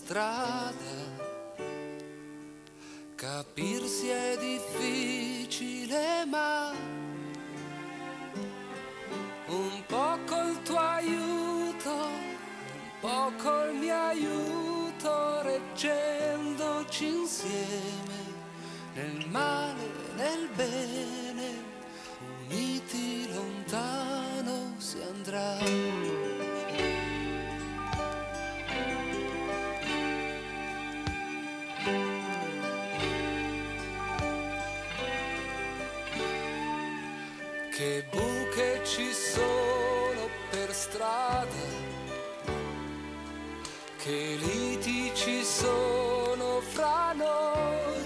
strada. Capirsi è difficile, ma un po' col tuo aiuto, un po' col mio aiuto, reggendoci insieme, nel male e nel bene, uniti lontano si andrà. Che buche ci sono per strada, che liti ci sono fra noi.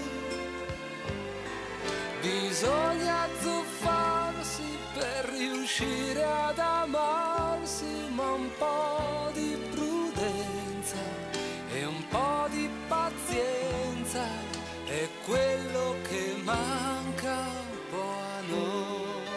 Bisogna azzuffarsi per riuscire ad amarsi, ma un po' di prudenza e un po' di pazienza è quello che manca un po' a noi.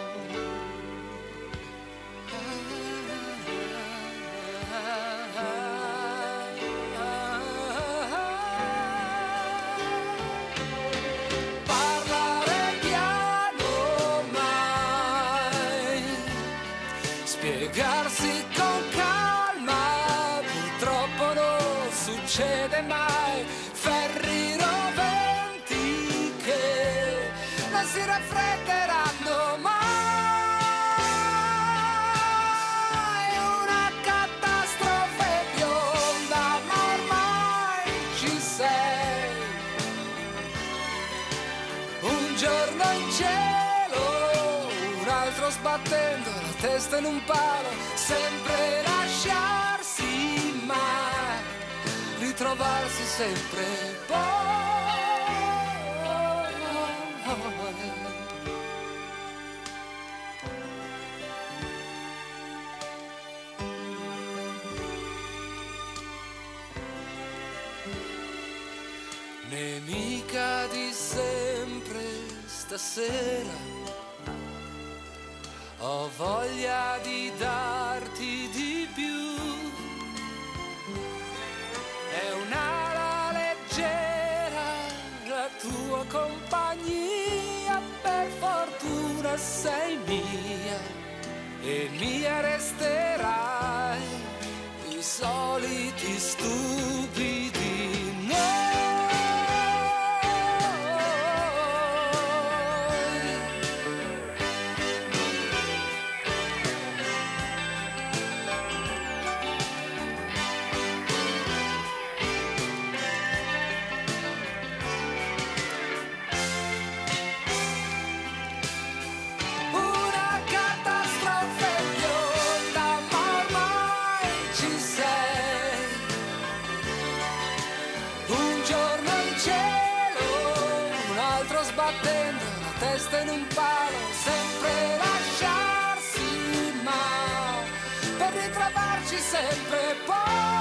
Spiegarsi con calma, purtroppo non succede mai. Ferri roventi che non si raffredderanno mai. Una catastrofe bionda, ma ormai ci sei. Un giorno in cielo, un altro sbattendo la testa in un palo, sempre lasciarsi mai, ritrovarsi sempre poi. Nemica di sempre stasera, ho voglia di darti di più. È un'ala leggera la tua compagnia, per fortuna sei mia e mia resterai. I soliti stupidi noi. Sbattendo la testa in un palo, sempre lasciarsi mai, per ritrovarci sempre poi.